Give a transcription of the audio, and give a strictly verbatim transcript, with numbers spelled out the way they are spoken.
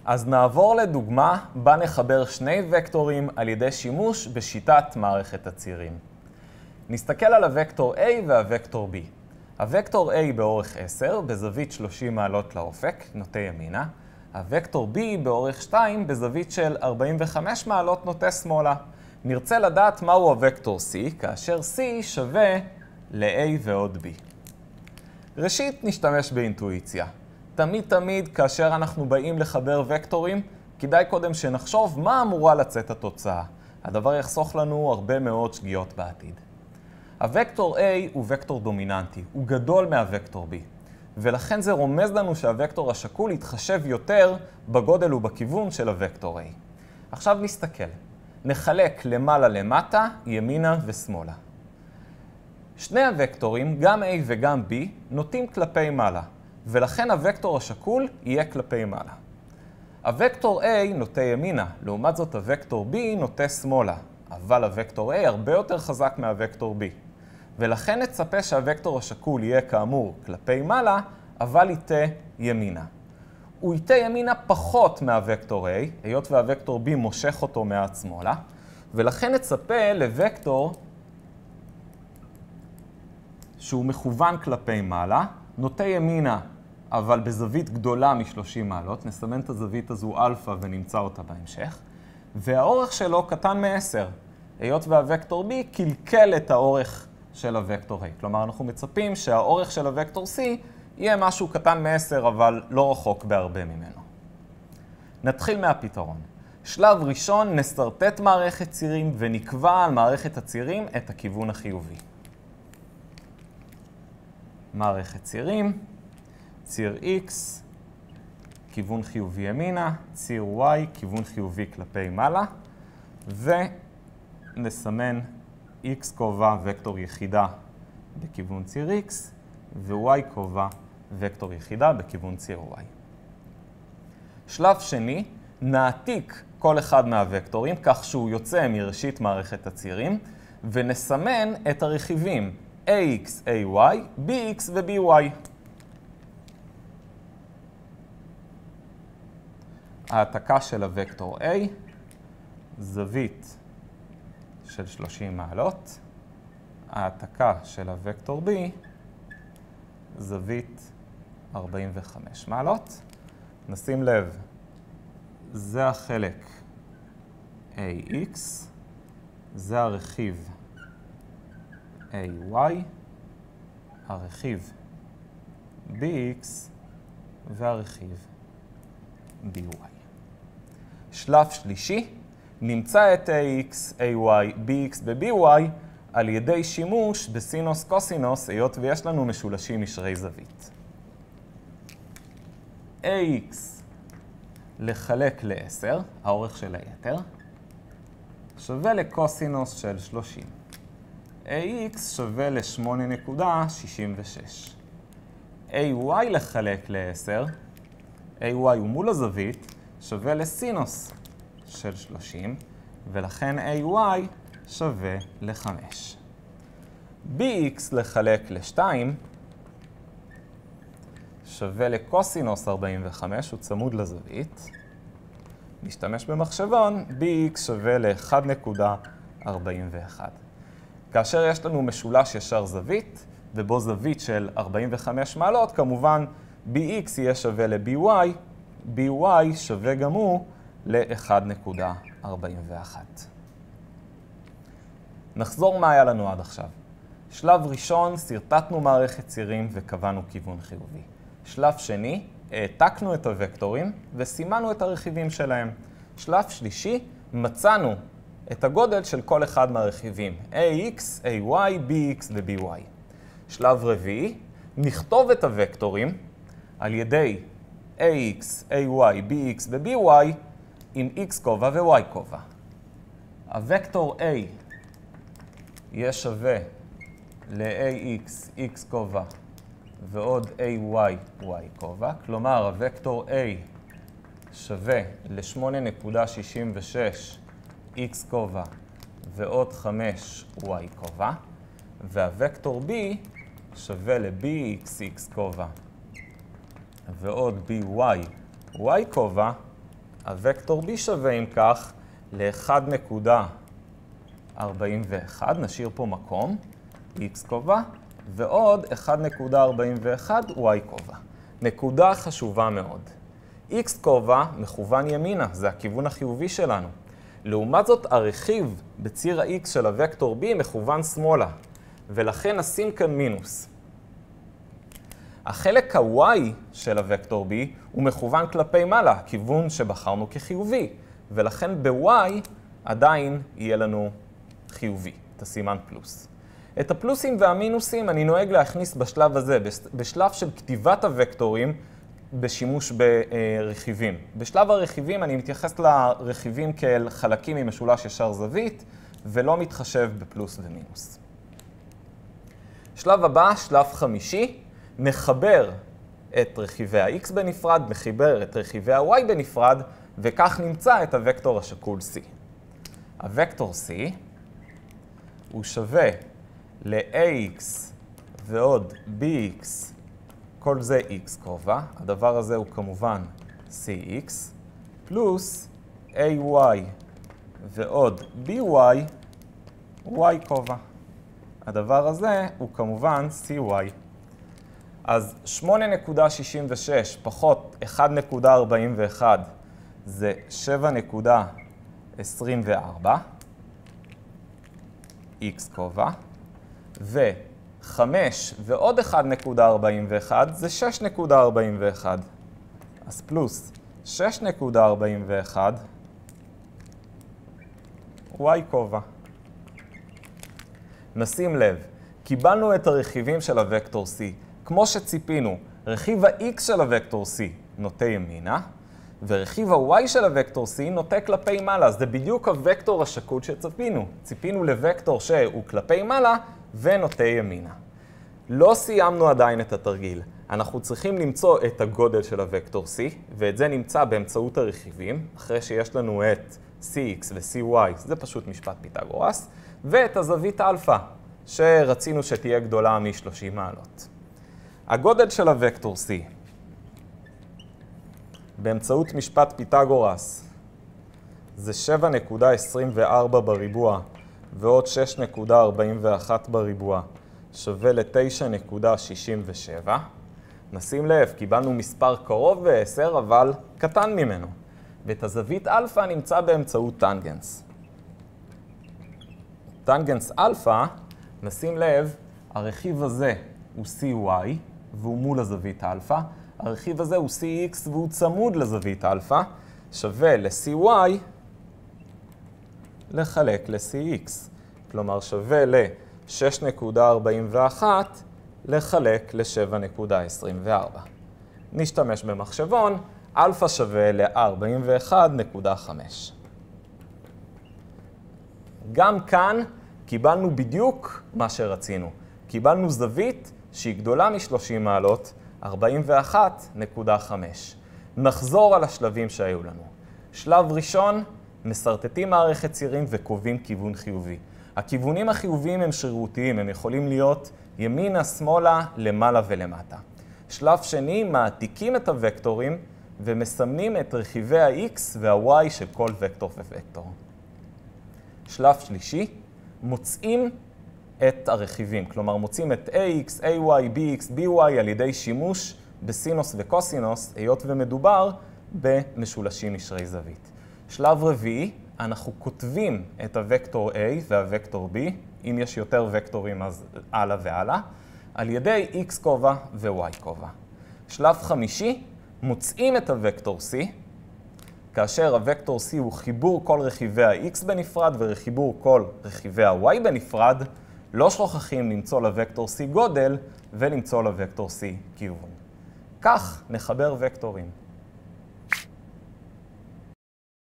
אז נעבור לדוגמה בה נחבר שני וקטורים על ידי שימוש בשיטת מערכת הצירים. נסתכל על הוקטור A והוקטור B. הוקטור A באורך עשר, בזווית שלושים מעלות לאופק, נוטה ימינה. הוקטור B באורך שתיים, בזווית של ארבעים וחמש מעלות, נוטה שמאלה. נרצה לדעת מהו הוקטור C, כאשר C שווה ל-A ועוד B. ראשית, נשתמש באינטואיציה. תמיד תמיד כאשר אנחנו באים לחבר וקטורים, כדאי קודם שנחשוב מה אמורה לצאת התוצאה. הדבר יחסוך לנו הרבה מאוד שגיאות בעתיד. הוקטור A הוא וקטור דומיננטי, הוא גדול מהוקטור B, ולכן זה רומז לנו שהוקטור השקול יתחשב יותר בגודל ובכיוון של הוקטור A. עכשיו נסתכל. נחלק למעלה למטה, ימינה ושמאלה. שני הוקטורים, גם A וגם B, נוטים כלפי מעלה, ולכן הוקטור השקול יהיה כלפי מעלה. הוקטור A נוטה ימינה, לעומת זאת הוקטור B נוטה שמאלה, אבל הוקטור A הרבה יותר חזק מהוקטור B. ולכן נצפה שהוקטור השקול יהיה כאמור כלפי מעלה, אבל ייטה ימינה. הוא ייטה ימינה פחות מהוקטור A, היות והוקטור B מושך אותו מעט שמאלה, ולכן נצפה לוקטור שהוא מכוון כלפי מעלה, נוטה ימינה, אבל בזווית גדולה מ-שלושים מעלות, נסמן את הזווית הזו אלפא ונמצא אותה בהמשך, והאורך שלו קטן מ-עשר, היות והוקטור B קלקל את האורך של הוקטור A. כלומר, אנחנו מצפים שהאורך של הוקטור C יהיה משהו קטן מ-עשר, אבל לא רחוק בהרבה ממנו. נתחיל מהפתרון. שלב ראשון, נסרטט מערכת צירים ונקבע על מערכת הצירים את הכיוון החיובי. מערכת צירים, ציר X, כיוון חיובי ימינה, ציר Y, כיוון חיובי כלפי מעלה, ונסמן X כובע וקטור יחידה בכיוון ציר X, ו-Y כובע וקטור יחידה בכיוון ציר Y. שלב שני, נעתיק כל אחד מהוקטורים כך שהוא יוצא מראשית מערכת הצירים, ונסמן את הרכיבים A X, A Y, B X ו-B Y. העתקה של הוקטור A, זווית של שלושים מעלות. העתקה של הוקטור B, זווית ארבעים וחמש מעלות. נשים לב, זה החלק A X, זה הרכיב A Y, הרכיב B X והרכיב B Y. שלב שלישי, נמצא את A X, A Y, B X ו-B Y על ידי שימוש בסינוס קוסינוס, היות ויש לנו משולשים משרי זווית. A X לחלק ל-עשר, האורך של היתר, שווה לקוסינוס של שלושים. A X שווה ל-שמונה נקודה שישים ושש. A Y לחלק ל-עשר, A Y הוא מול הזווית, שווה לסינוס של שלושים, ולכן A Y שווה ל-חמש. B X לחלק ל-שתיים, שווה לקוסינוס ארבעים וחמש, הוא צמוד לזווית. נשתמש במחשבון, B X שווה ל-אחת נקודה ארבעים ואחת. כאשר יש לנו משולש ישר זווית, ובו זווית של ארבעים וחמש מעלות, כמובן B X יהיה שווה ל-B Y, B Y שווה גם הוא ל-אחת נקודה ארבעים ואחת. נחזור מה היה לנו עד עכשיו. שלב ראשון, סרטטנו מערכת צירים וקבענו כיוון חיובי. שלב שני, העתקנו את הוקטורים וסימנו את הרכיבים שלהם. שלב שלישי, מצאנו את הגודל של כל אחד מהרכיבים, A X, A Y, B X ו-B Y. שלב רביעי, נכתוב את הוקטורים על ידי A X, A Y, B X ו-B Y עם X כובע ו-Y כובע. הוקטור A יהיה שווה ל-A X, X כובע ועוד A Y, Y כובע. כלומר, הוקטור A שווה ל-שמונה נקודה שישים ושש X כובע ועוד חמש Y כובע. והוקטור B שווה ל-B X, X כובע ועוד B Y, Y כובע הוקטור B שווה אם כך ל-אחת נקודה ארבעים ואחת, נשאיר פה מקום, x כובע, ועוד אחת נקודה ארבעים ואחת y כובע. נקודה חשובה מאוד. x כובע מכוון ימינה, זה הכיוון החיובי שלנו. לעומת זאת, הרכיב בציר ה-x של הוקטור B מכוון שמאלה, ולכן נשים כאן מינוס. החלק ה-y של הוקטור B הוא מכוון כלפי מעלה, הכיוון שבחרנו כחיובי, ולכן ב-y עדיין יהיה לנו חיובי, את הסימן פלוס. את הפלוסים והמינוסים אני נוהג להכניס בשלב הזה, בשלב של כתיבת הוקטורים בשימוש ברכיבים. בשלב הרכיבים אני מתייחס לרכיבים כאל חלקים ממשולש ישר זווית, ולא מתחשב בפלוס ומינוס. שלב הבא, שלב חמישי, נחבר את רכיבי ה-x בנפרד, נחבר את רכיבי ה-y בנפרד, וכך נמצא את הוקטור השקול C. הוקטור C הוא שווה ל-ax ועוד bx, כל זה x כובע, הדבר הזה הוא כמובן cx, פלוס ay ועוד by, y כובע. הדבר הזה הוא כמובן cy. אז שמונה נקודה שישים ושש פחות אחת נקודה ארבעים ואחת זה שבע נקודה עשרים וארבע, x כובע, ו-חמש ועוד אחת נקודה ארבעים ואחת זה שש נקודה ארבעים ואחת. אז פלוס שש נקודה ארבעים ואחת, y כובע. נשים לב, קיבלנו את הרכיבים של הוקטור C. כמו שציפינו, רכיב ה-x של הוקטור C נוטה ימינה, ורכיב ה-y של הוקטור C נוטה כלפי מעלה. זה בדיוק הוקטור השקול שציפינו. ציפינו לוקטור שהוא כלפי מעלה ונוטה ימינה. לא סיימנו עדיין את התרגיל. אנחנו צריכים למצוא את הגודל של הוקטור C, ואת זה נמצא באמצעות הרכיבים, אחרי שיש לנו את cx ו-cy, זה פשוט משפט פיתגורס, ואת הזווית אלפא, שרצינו שתהיה גדולה מ-שלושים מעלות. הגודל של הוקטור C באמצעות משפט פיתגורס זה שבע נקודה עשרים וארבע בריבוע ועוד שש נקודה ארבעים ואחת בריבוע שווה ל-תשע נקודה שישים ושבע. נשים לב, קיבלנו מספר קרוב ב-עשר אבל קטן ממנו. ואת הזווית אלפא נמצא באמצעות טנגנס. טנגנס אלפא, נשים לב, הרכיב הזה הוא cy והוא מול הזווית אלפא. הרכיב הזה הוא cx והוא צמוד לזווית אלפא, שווה ל-cy לחלק ל-cx. כלומר שווה ל-שש נקודה ארבעים ואחת לחלק ל-שבע נקודה עשרים וארבע. נשתמש במחשבון, אלפא שווה ל-ארבעים ואחת נקודה חמש. גם כאן קיבלנו בדיוק מה שרצינו. קיבלנו זווית שהיא גדולה מ-שלושים מעלות, ארבעים ואחת נקודה חמש. נחזור על השלבים שהיו לנו. שלב ראשון, מסרטטים מערכת צירים וקובעים כיוון חיובי. הכיוונים החיוביים הם שרירותיים, הם יכולים להיות ימינה, שמאלה, למעלה ולמטה. שלב שני, מעתיקים את הוקטורים ומסמנים את רכיבי ה-x וה-y של כל וקטור ווקטור. שלב שלישי, מוצאים את הרכיבים, כלומר מוצאים את ax, ay, bx, by על ידי שימוש בסינוס וקוסינוס, היות ומדובר במשולשים משרי זווית. שלב רביעי, אנחנו כותבים את הוקטור A והוקטור B, אם יש יותר וקטורים אז הלאה והלאה, על ידי x כובע ו-y כובע. שלב חמישי, מוצאים את הוקטור C, כאשר הוקטור C הוא חיבור כל רכיבי ה-x בנפרד וחיבור כל רכיבי ה-y בנפרד, לא שוכחים למצוא לוקטור C גודל ולמצוא לוקטור C כיוון. כך נחבר וקטורים.